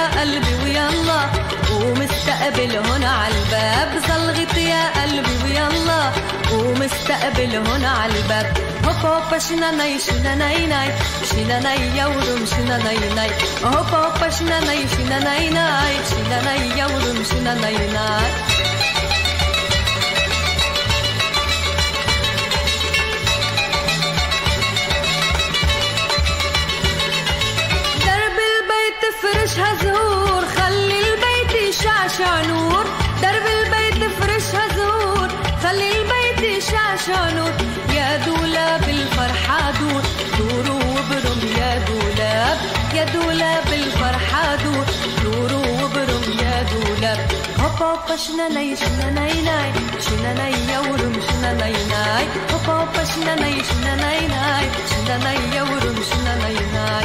يا قلبي ويلا ومستقبل هنا عالباب. زلغت يا قلبي ويلا ومستقبل هنا عالباب. هوبا هوبا شناناي شناناي ناي شناناي يورم شناناي ناي. هوبا هوبا شناناي شناناي ناي شناناي يورم شناناي ناي. درب البيت فرشها زهور خلي البيت يشعشع نور. درب البيت فرشها زهور خلي البيت يشعشع نور. يا دولاب الفرحة دور دوروا وبرم يا دولاب. يا دولاب الفرحة دور دوروا وبرم يا دولاب. هوبا هوبا شناناي شناناي ناي شناناي يورم شناناي ناي. هوبا هوبا شناناي شناناي ناي شناناي يورم شناناي ناي.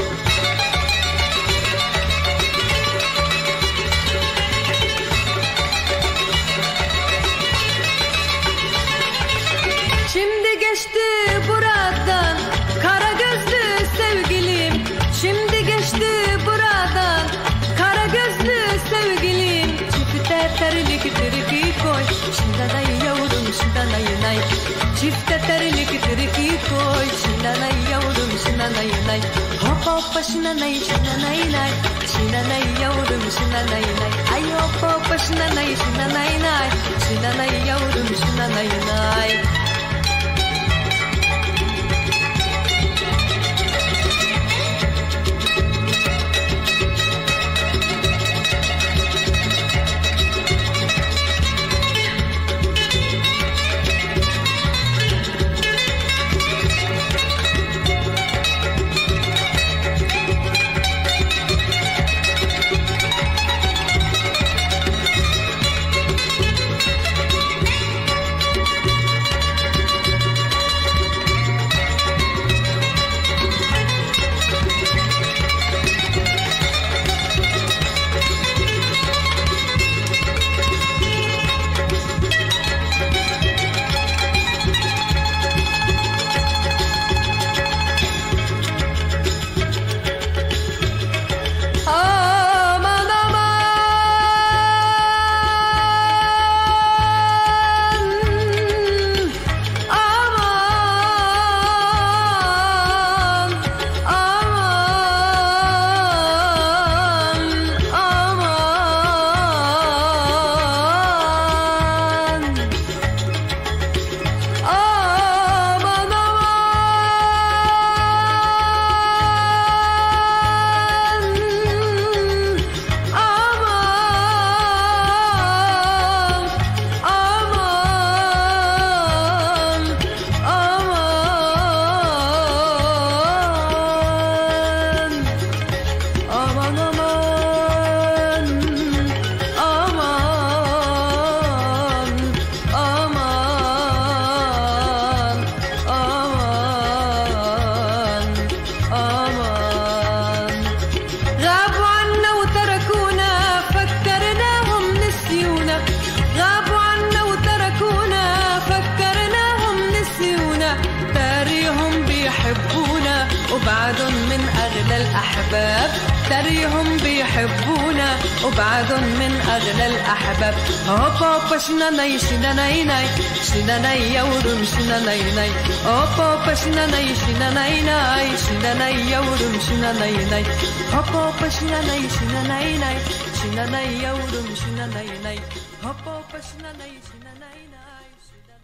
Şimdi geçti buradan kara gözlü sevgilim. Şimdi geçti buradan kara gözlü sevgilim. Çifte terlik türkü koy şindanay yavrum şindanay nay. Çifte terlik türkü koy şindanay yavrum şindanay nay. Hoppa hoppa şindanay şindanay nay şindanay yavrum şindanay nay. Ay hoppa hoppa şindanay şindanay nay şindanay yavrum şindanay nay. وبعدهم من أغلى الأحباب. تريهم بيحبونا وبعدهم من أغلى الأحباب. هوبا هوبا شناناي شناناي ناي شناناي يورم شناناي ناي. هوبا هوبا شناناي شناناي ناي شناناي يورم شناناي ناي. هوبا هوبا شناناي شناناي ناي شناناي يورم شناناي ناي. هوبا هوبا شناناي شناناي ناي.